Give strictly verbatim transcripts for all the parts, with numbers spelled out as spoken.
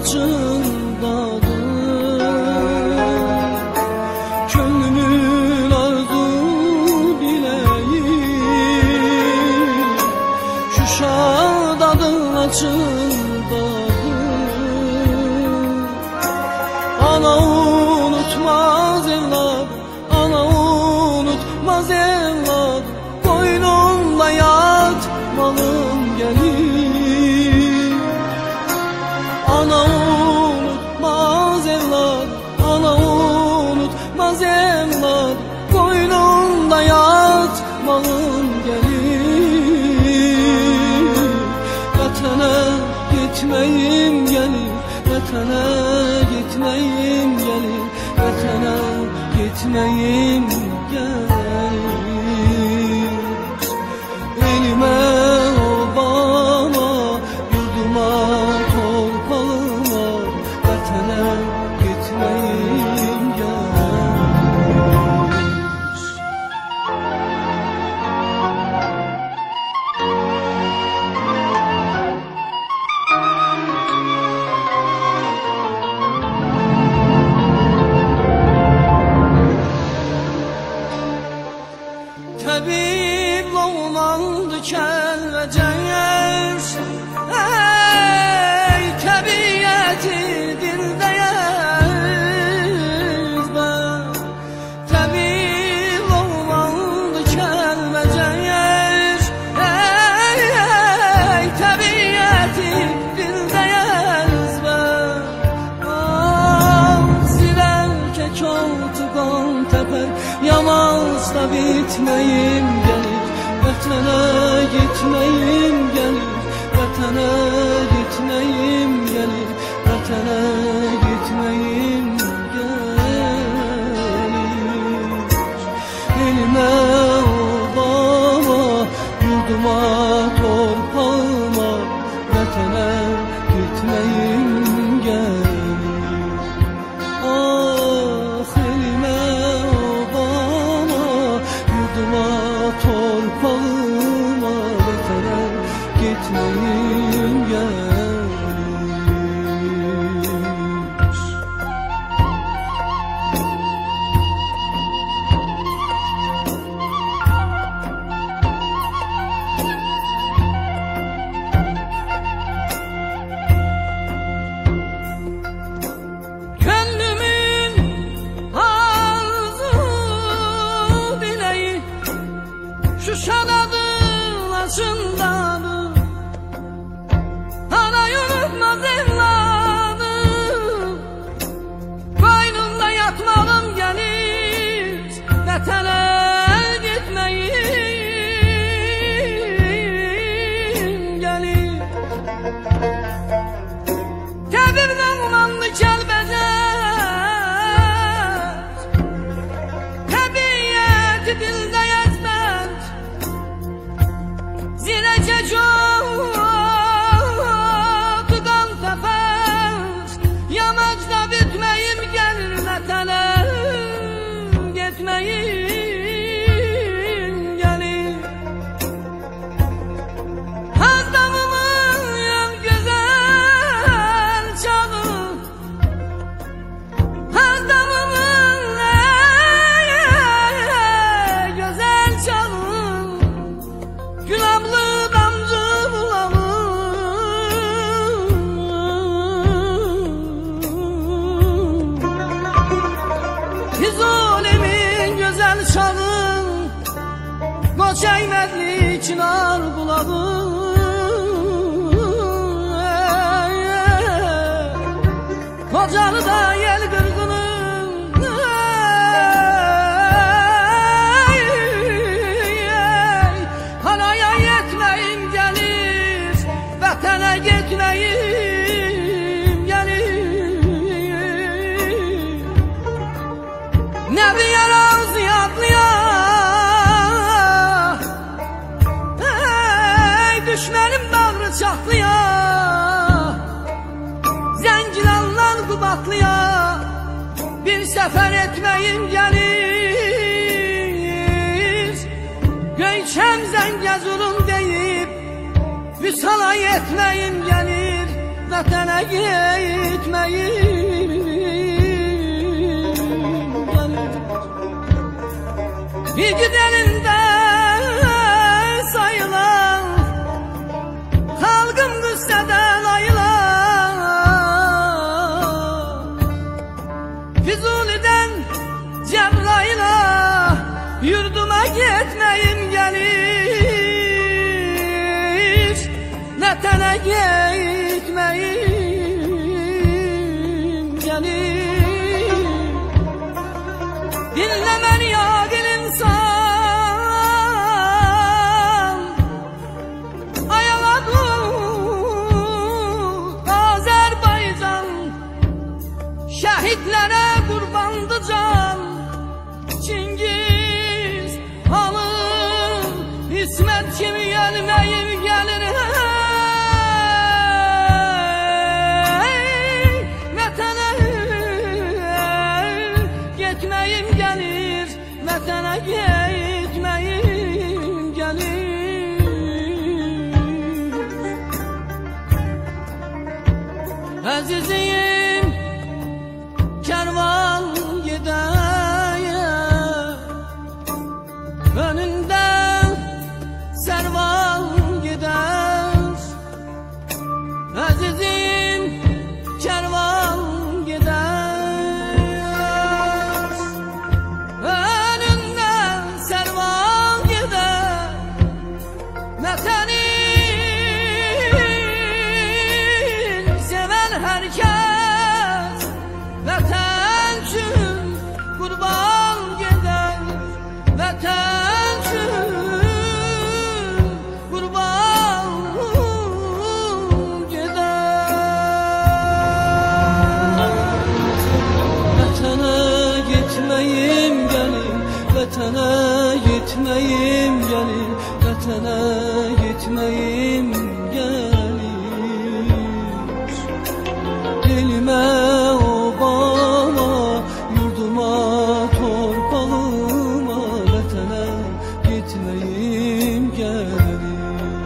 açındadır. Könlümün arzu dileği Şuşadadır açındadır. Ana unutmaz evlat, ana unutmaz evlat, koynunda yatmalım gelir. Ana unutmaz evlat, ana unutmaz evlat, koynunda yatmalım gelir. Vatana gitmeyim gelir, vatana gitmeyim gelir, vatana gitmeyim gelir. Elime obama, yurduma torpağıma, vatana gitmeyim gelir. Tabip olmandı kellecer, ey tabiyyeti dilde yazma. Tabip olmandı kellecer, ey, ey tabiyyeti dilde yazma. Ah, silerke çoğtu kan teper, yamazda bitmeyim gelir, vatana gitmeyim gelir, vatana gitmeyim gelir, vatana gitmeyim gelir. Elime obama, yurduma torpağıma, vatana gitmeyim gelir. Ah, elime obama, yurduma torpağıma, vatana gitmeyim gelir. Şuşadadır açındadır. Ana unutmaz evladım, koynunda yatmalım gelir, vatana gitmeyim gelir. Kebirden umandı kelbezer, tabiyyeti dilde yazmaz. Zilece çoğu kan teper, yamacda bitmeyim gelir, vatana gitmeyim gelir. Hazdamımın en güzel çağı, hazdamımın en güzel çağı, günahlı damcı bulalım. Füzuli'nin güzel çağı, koç eymedli çınar buladım. Kocalı da yel kırgınım, hanaya yetmeyim gelir, vatana gitmeyim gelir. Ne bir yaram ziyadlıya, ey düşmenim bağrı çatlıya, zencilanlar kubatlıya, bir sefer etmeyim gelir. Göyçem Zengezur'un deyip Vüsala yetmeyim gelir, vətənə gitməyim gəlir. İgid elində sayılan, xalqım qüssədən ayılan, Füzulidən Cəbrayla yurduma getməyim gəlir. Vətənə gitməyim gəlir. Dinlə məni yaqin insan, ayağa dur Azərbaycan, şəhidlərə qurbandı can. Çingiz alır İsmət kimi gəlməyim gəlir. Vətənə getməyim gəlir, vətənə getməyim gəlir. Əzizim kərvan gedəyə, önündə sərvan gedər. Əzizim kərvan gedər, önündə sərvan gedər. Vətənin sevən hər kəs vətən üçün qurban gedər. Vətən üçün qurban gedər. Vətənə gitməyim gəlir, vətənə gitməyim gəlir, vətənə gitməyim gəlir. Elimə obama, yurduma, torpağıma, vətənə gitməyim gəlir.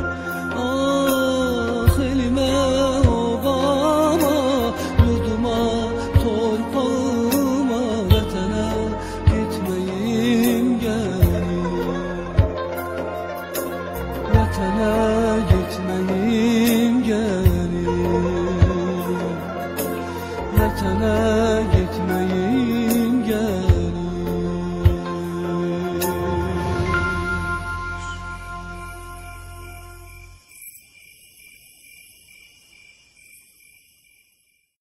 Ah, elimə obama, yurduma, torpağıma, vətənə gitməyim gəlir. Vətənə